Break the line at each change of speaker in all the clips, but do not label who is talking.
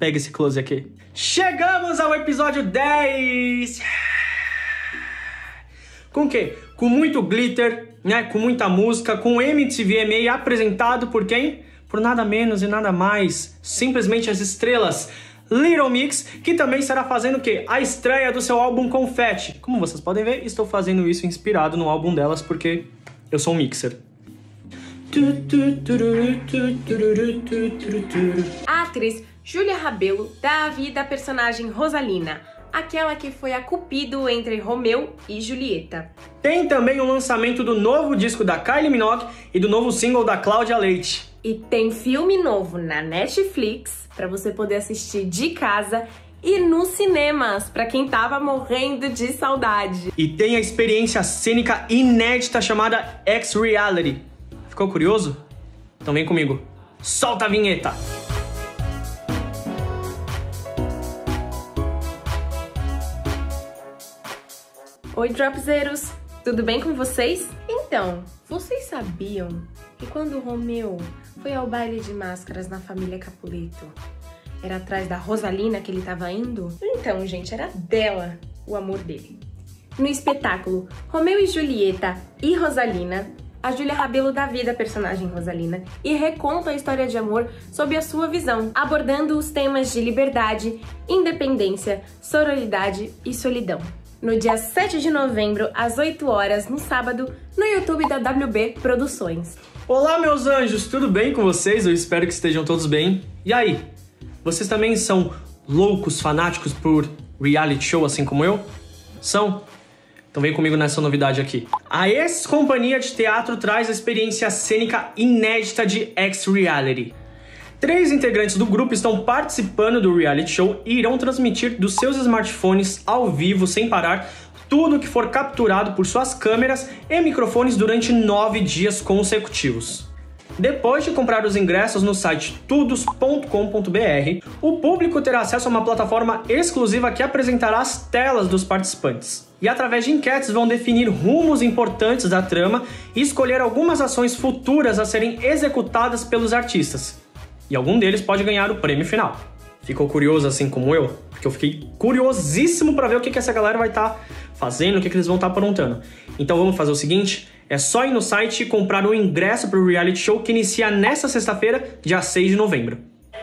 Pega esse close aqui. Chegamos ao episódio 10! Com o quê? Com muito glitter, né? Com muita música, com o MTV EMA apresentado por quem? Por nada menos e nada mais, simplesmente as estrelas Little Mix, que também estará fazendo o quê? A estreia do seu álbum Confetti. Como vocês podem ver, estou fazendo isso inspirado no álbum delas, porque eu sou um mixer.
A atriz Júlia Rabelo dá a vida à personagem Rosalina, aquela que foi a Cupido entre Romeu e Julieta.
Tem também o lançamento do novo disco da Kylie Minogue e do novo single da Cláudia Leite.
E tem filme novo na Netflix para você poder assistir de casa e nos cinemas, para quem tava morrendo de saudade.
E tem a experiência cênica inédita chamada X-Reality. Ficou curioso? Então vem comigo. Solta a vinheta!
Oi, Dropzeiros! Tudo bem com vocês? Então, vocês sabiam que quando o Romeu foi ao baile de máscaras na família Capuleto, era atrás da Rosalina que ele estava indo? Então, gente, era dela o amor dele. No espetáculo Romeu e Julieta e Rosalina, a Júlia Rabelo dá vida à personagem Rosalina e reconta a história de amor sob a sua visão, abordando os temas de liberdade, independência, sororidade e solidão. No dia 7 de novembro, às 8 horas, no sábado, no YouTube da WB Produções.
Olá, meus anjos, tudo bem com vocês? Eu espero que estejam todos bem. E aí, vocês também são loucos, fanáticos por reality show, assim como eu? São? Então vem comigo nessa novidade aqui. A ex-companhia de teatro traz a experiência cênica inédita de X-Reality. 3 integrantes do grupo estão participando do reality show e irão transmitir dos seus smartphones ao vivo, sem parar, tudo que for capturado por suas câmeras e microfones durante 9 dias consecutivos. Depois de comprar os ingressos no site tudos.com.br, o público terá acesso a uma plataforma exclusiva que apresentará as telas dos participantes. E através de enquetes vão definir rumos importantes da trama e escolher algumas ações futuras a serem executadas pelos artistas. E algum deles pode ganhar o prêmio final. Ficou curioso assim como eu? Porque eu fiquei curiosíssimo para ver o que essa galera vai estar fazendo, o que eles vão estar aprontando. Então vamos fazer o seguinte, é só ir no site e comprar o ingresso para o reality show que inicia nesta sexta-feira, dia 6 de novembro.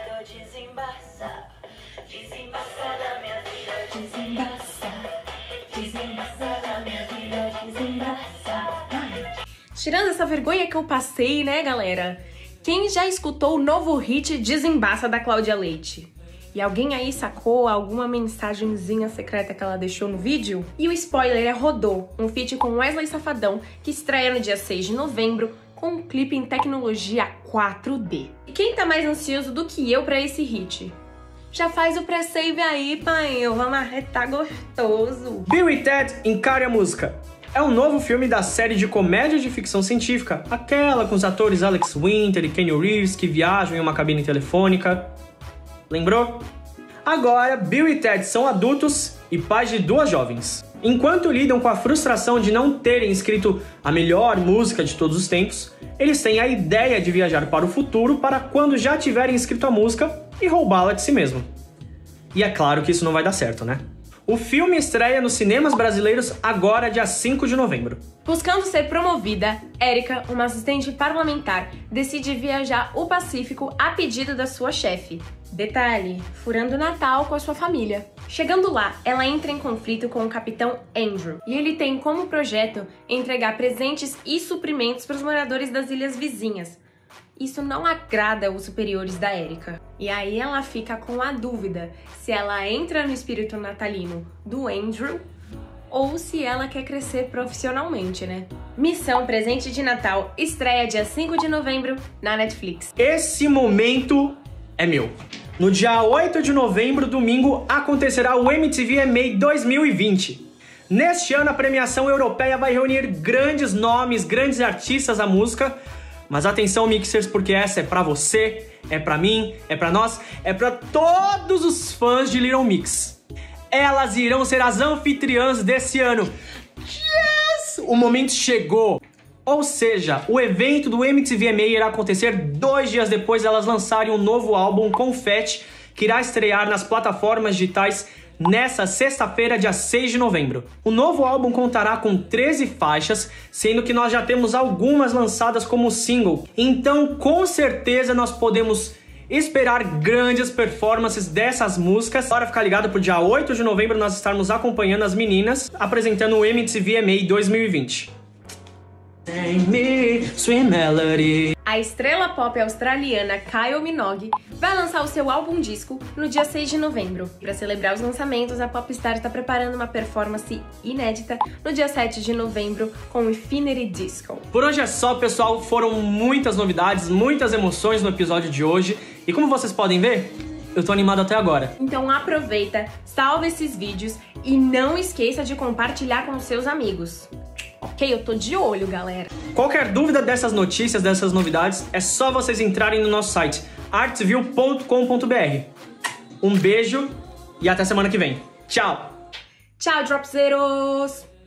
Tirando essa vergonha que eu passei, né, galera? Quem já escutou o novo hit Desembaça da Cláudia Leite? E alguém aí sacou alguma mensagenzinha secreta que ela deixou no vídeo? E o spoiler é Rodô, um feat com Wesley Safadão, que estreia no dia 6 de novembro, com um clipe em tecnologia 4D. E quem tá mais ansioso do que eu pra esse hit? Já faz o pré-save aí, pai, vamos arretar gostoso.
Bill e Ted Encare a Música. É um novo filme da série de comédia de ficção científica, aquela com os atores Alex Winter e Keanu Reeves que viajam em uma cabine telefônica. Lembrou? Agora, Bill e Ted são adultos e pais de 2 jovens. Enquanto lidam com a frustração de não terem escrito a melhor música de todos os tempos, eles têm a ideia de viajar para o futuro para quando já tiverem escrito a música e roubá-la de si mesmo. E é claro que isso não vai dar certo, né? O filme estreia nos cinemas brasileiros agora, dia 5 de novembro.
Buscando ser promovida, Érica, uma assistente parlamentar, decide viajar o Pacífico a pedido da sua chefe. Detalhe, furando o Natal com a sua família. Chegando lá, ela entra em conflito com o capitão Andrew, e ele tem como projeto entregar presentes e suprimentos para os moradores das ilhas vizinhas. Isso não agrada os superiores da Érica. E aí ela fica com a dúvida se ela entra no espírito natalino do Andrew ou se ela quer crescer profissionalmente, né? Missão Presente de Natal estreia dia 5 de novembro na Netflix.
Esse momento é meu. No dia 8 de novembro, domingo, acontecerá o MTV EMA 2020. Neste ano, a premiação europeia vai reunir grandes nomes, grandes artistas da música. Mas atenção, mixers, porque essa é pra você, é pra mim, é pra nós, é pra todos os fãs de Little Mix. Elas irão ser as anfitriãs desse ano. Yes! O momento chegou. Ou seja, o evento do MTV EMA irá acontecer 2 dias depois de elas lançarem um novo álbum, Confetti, que irá estrear nas plataformas digitais nessa sexta-feira, dia 6 de novembro. O novo álbum contará com 13 faixas, sendo que nós já temos algumas lançadas como single. Então, com certeza, nós podemos esperar grandes performances dessas músicas. Bora ficar ligado pro dia 8 de novembro nós estarmos acompanhando as meninas apresentando o MTV EMA 2020. Sweet Melody.
A estrela pop australiana Kylie Minogue vai lançar o seu álbum disco no dia 6 de novembro. Para celebrar os lançamentos, a popstar está preparando uma performance inédita no dia 7 de novembro com o Infinity Disco.
Por hoje é só, pessoal. Foram muitas novidades, muitas emoções no episódio de hoje. E como vocês podem ver, eu tô animado até agora.
Então aproveita, salva esses vídeos e não esqueça de compartilhar com os seus amigos. Ok, eu tô de olho, galera.
Qualquer dúvida dessas notícias, dessas novidades, é só vocês entrarem no nosso site artsview.com.br. Um beijo e até semana que vem. Tchau!
Tchau, Dropzeiros!